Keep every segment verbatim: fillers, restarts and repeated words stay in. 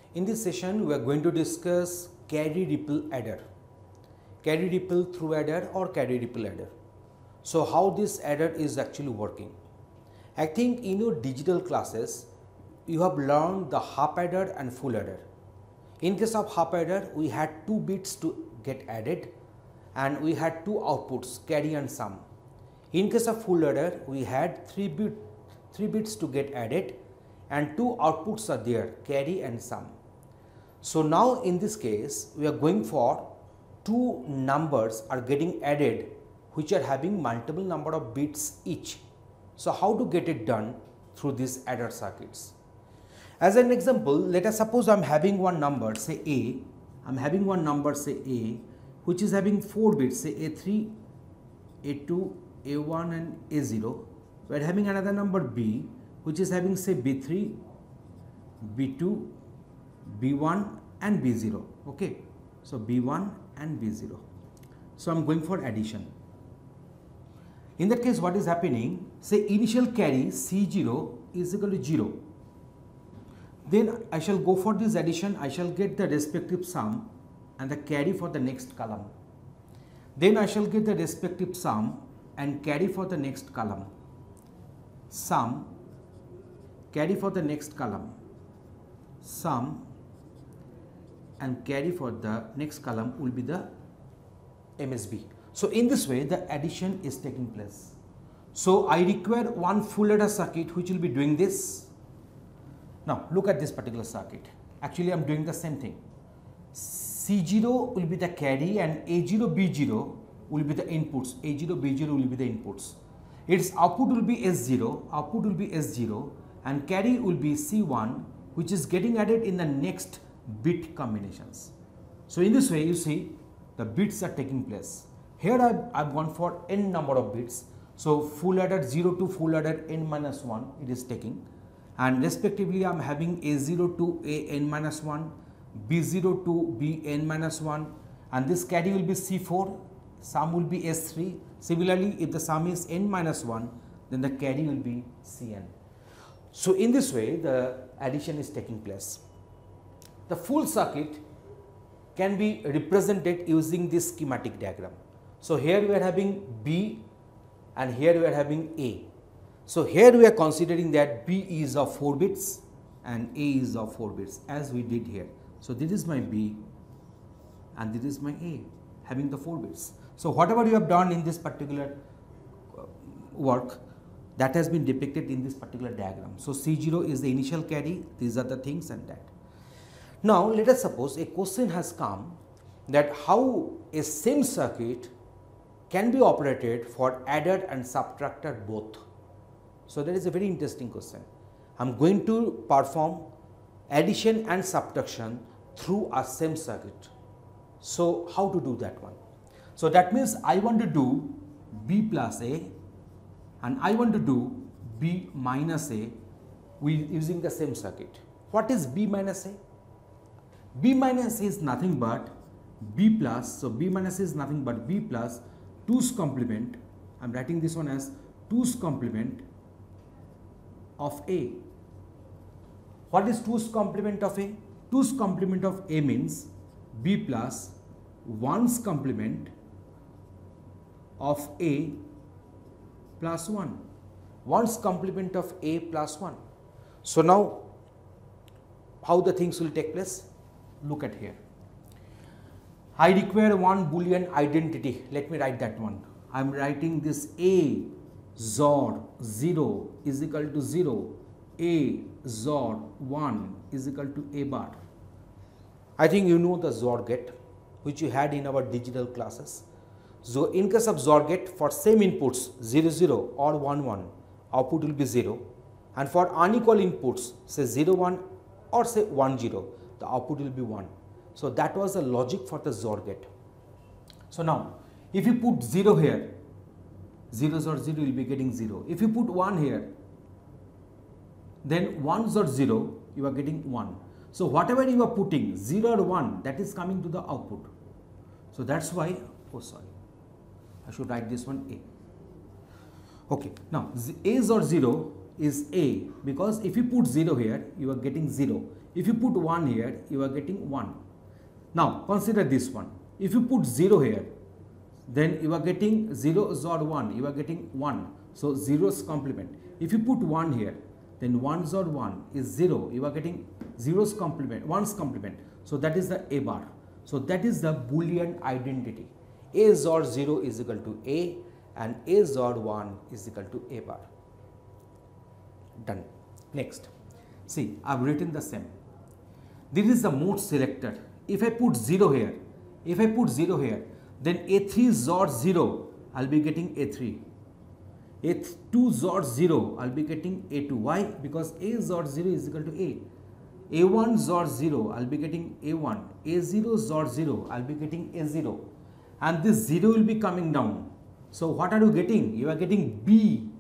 In this session, we are going to discuss carry ripple adder, carry ripple through adder or carry ripple adder. So how this adder is actually working. I think in your digital classes, you have learned the half adder and full adder. In case of half adder, we had two bits to get added and we had two outputs, carry and sum. In case of full adder, we had three, bit, three bits to get added and two outputs are there, carry and sum. So now in this case, we are going for two numbers are getting added which are having multiple number of bits each. So how to get it done through these adder circuits? As an example, let us suppose I am having one number, say A, I am having one number, say A, which is having four bits, say A three, A two, A one and A zero. We are having another number B, which is having say B three, B two, B one and B zero. Okay, so B one and B zero. So I am going for addition. In that case, what is happening? Say initial carry C zero is equal to zero. Then I shall go for this addition. I shall get the respective sum and the carry for the next column. Then I shall get the respective sum and carry for the next column. Sum, carry for the next column. Sum and carry for the next column will be the M S B. So in this way, the addition is taking place. So I require one full adder circuit which will be doing this. Now look at this particular circuit. Actually, I am doing the same thing. C zero will be the carry and A zero, B zero will be the inputs. A zero, B zero will be the inputs. Its output will be S zero, output will be S zero and carry will be C one, which is getting added in the next bit combinations. So in this way, you see the bits are taking place. Here I have gone for n number of bits. So full adder zero to full adder n minus one it is taking, and respectively I am having A zero to A n minus one, B zero to B n minus one, and this carry will be C four, sum will be S three. Similarly, if the sum is n minus one, then the carry will be C n. So in this way, the addition is taking place. The full circuit can be represented using this schematic diagram. So here we are having B and here we are having A. So here we are considering that B is of four bits and A is of four bits as we did here. So this is my B and this is my A having the four bits. So whatever you have done in this particular work, that has been depicted in this particular diagram. So C zero is the initial carry, these are the things and that. Now let us suppose a question has come that how a same circuit can be operated for adder and subtractor both. So that is a very interesting question. I am going to perform addition and subtraction through a same circuit. So how to do that one? So that means I want to do B plus A and I want to do B minus A with using the same circuit. What is B minus A? B minus A is nothing but B plus, so B minus A is nothing but B plus two's complement. I am writing this one as two's complement of A. What is two's complement of A? two's complement of A means B plus one's complement of A plus one. one's complement of A plus one. So now how the things will take place? Look at here. I require one Boolean identity. Let me write that one. I am writing this A Z O R zero is equal to zero, A Z O R one is equal to A bar. I think you know the Z O R get which you had in our digital classes. So in case of Z O R get, for same inputs zero zero or one one, output will be zero, and for unequal inputs say zero one or say one zero, the output will be one. So that was the logic for the Z O R get. So now if you put zero here, zero Z O R zero will be getting zero. If you put one here, then one Z O R zero you are getting one. So whatever you are putting zero or one, that is coming to the output. So that's why, oh sorry, I should write this one A. Okay, now A Z O R zero is A because if you put zero here, you are getting zero. If you put one here, you are getting one. Now consider this one. If you put zero here, then you are getting zero Z O D one, you are getting one. So zero's complement. If you put one here, then one Z O D one is zero, you are getting zero's complement, one's complement. So that is the A bar. So that is the Boolean identity. A Z O D zero is equal to A and A Z O D one is equal to A bar. Done. Next. See, I have written the same. This is the mode selector. If I put zero here, if I put zero here, then A three Z O D zero, I will be getting A three. A two Z O D zero, I will be getting A two. Why? Because A Z O D zero is equal to A. A one Z O D zero, I will be getting A one. A zero Z O D zero, I will be getting A zero. And this zero will be coming down. So what are you getting? You are getting B.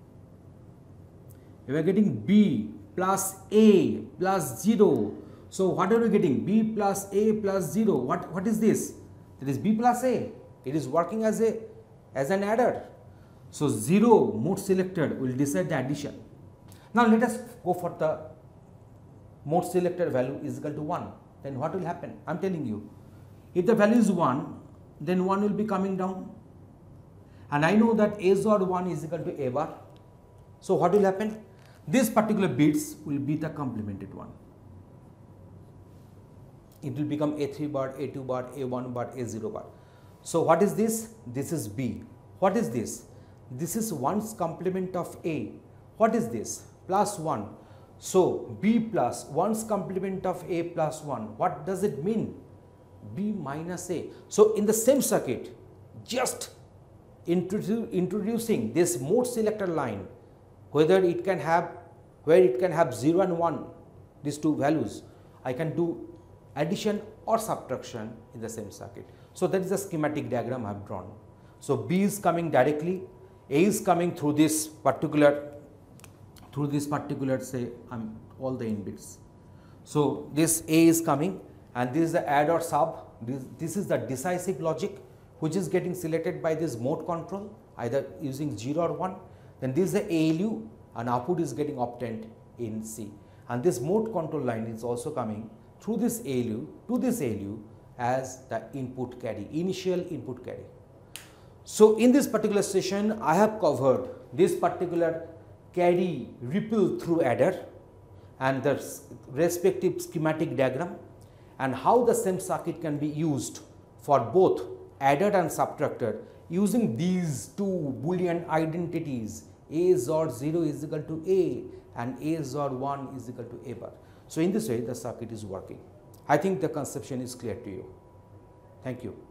You are getting B plus A plus zero. So what are you getting? B plus A plus zero. What, what is this? That is B plus A. It is working as a as an adder. So zero mode selector will decide the addition. Now let us go for the mode selector value is equal to one. Then what will happen? I am telling you. If the value is one, then one will be coming down. And I know that A Z O D one is equal to A bar. So what will happen? This particular bits will be the complemented one. It will become A three bar, A two bar, A one bar, A zero bar. So what is this? This is B. What is this? This is one's complement of A. What is this? Plus one. So B plus one's complement of A plus one. What does it mean? B minus A. So in the same circuit, just introdu introducing this mode selector line, whether it can have, where it can have zero and one, these two values, I can do addition or subtraction in the same circuit. So that is the schematic diagram I have drawn. So B is coming directly, A is coming through this particular, through this particular say um, all the in bits. So this A is coming and this is the add or sub, this, this is the decisive logic which is getting selected by this mode control either using zero or one. Then this is the A L U and output is getting obtained in C. And this mode control line is also coming through this A L U to this A L U as the input carry, initial input carry. So in this particular session, I have covered this particular carry ripple through adder and the respective schematic diagram and how the same circuit can be used for both adder and subtractor using these two Boolean identities. A Z O D zero is equal to A and A Z O D one is equal to A bar. So in this way the circuit is working. I think the conception is clear to you. Thank you.